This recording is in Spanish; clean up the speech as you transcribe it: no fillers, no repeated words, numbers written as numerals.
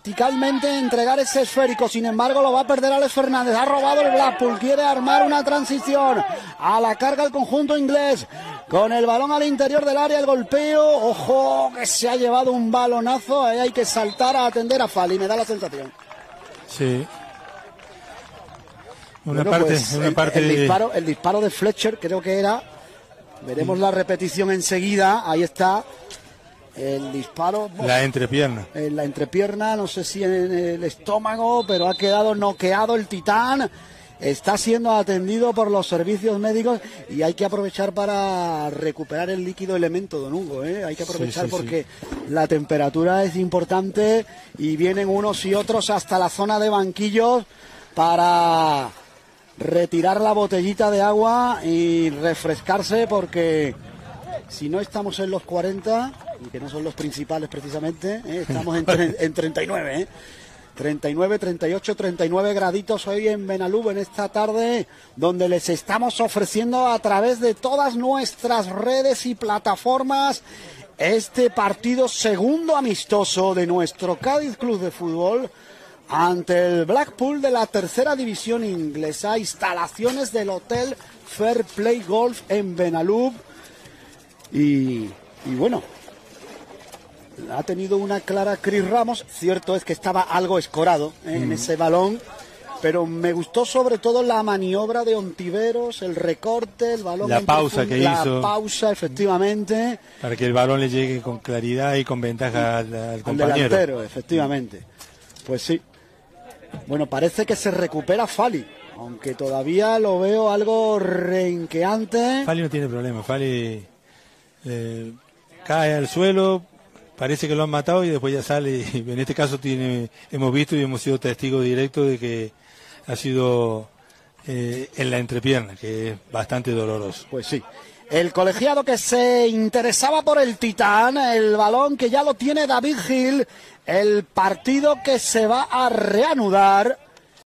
verticalmente entregar ese esférico. Sin embargo, lo va a perder Alex Fernández. Ha robado el Blackpool, quiere armar una transición. A la carga el conjunto inglés. Con el balón al interior del área, el golpeo. Ojo, que se ha llevado un balonazo. Ahí hay que saltar a atender a Fali, me da la sensación. Sí. El disparo de Fletcher creo que era. Veremos la repetición enseguida. Ahí está. El disparo. La entrepierna. En la entrepierna, no sé si en el estómago, pero ha quedado noqueado el titán. Está siendo atendido por los servicios médicos y hay que aprovechar para recuperar el líquido elemento, don Hugo, Hay que aprovechar porque la temperatura es importante y vienen unos y otros hasta la zona de banquillos para retirar la botellita de agua y refrescarse, porque si no estamos en los 40, y que no son los principales precisamente, estamos en 39, 39, 38, 39 graditos hoy en Benalub en esta tarde, donde les estamos ofreciendo a través de todas nuestras redes y plataformas este partido segundo amistoso de nuestro Cádiz Club de Fútbol ante el Blackpool de la tercera división inglesa. Instalaciones del Hotel Fair Play Golf en Benalub. Y bueno, ha tenido una clara Chris Ramos. Cierto es que estaba algo escorado en ese balón, pero me gustó sobre todo la maniobra de Ontiveros, el recorte, el balón, la pausa que hizo. La pausa, efectivamente. Para que el balón le llegue con claridad y con ventaja al compañero. Delantero, efectivamente. Pues sí. Bueno, parece que se recupera Fali, aunque todavía lo veo algo renqueante. Fali no tiene problema. Fali cae al suelo, parece que lo han matado y después ya sale. Y en este caso hemos visto y hemos sido testigos directos de que ha sido en la entrepierna, que es bastante doloroso. Pues sí. El colegiado que se interesaba por el titán, el balón que ya lo tiene David Gil, el partido que se va a reanudar